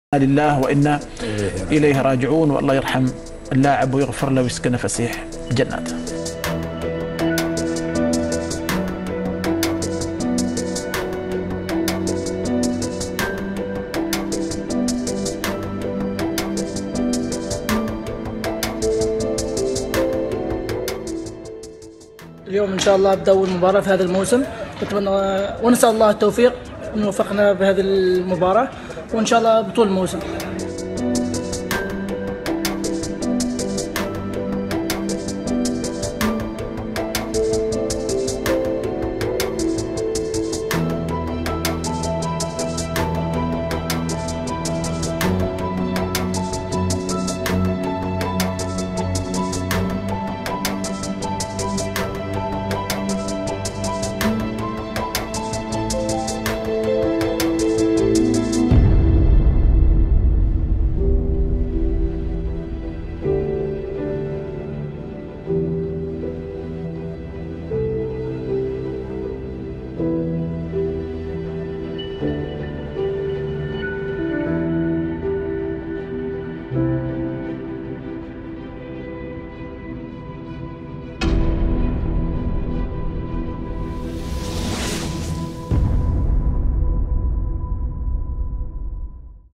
لله وإنا إليه راجعون، والله يرحم اللاعب ويغفر له ويسكن فسيح جناته. اليوم إن شاء الله أبدأ أول مباراة في هذا الموسم، نتمنى ونسأل الله التوفيق ونوفقنا بهذه المباراة، وإن شاء الله بطول الموسم.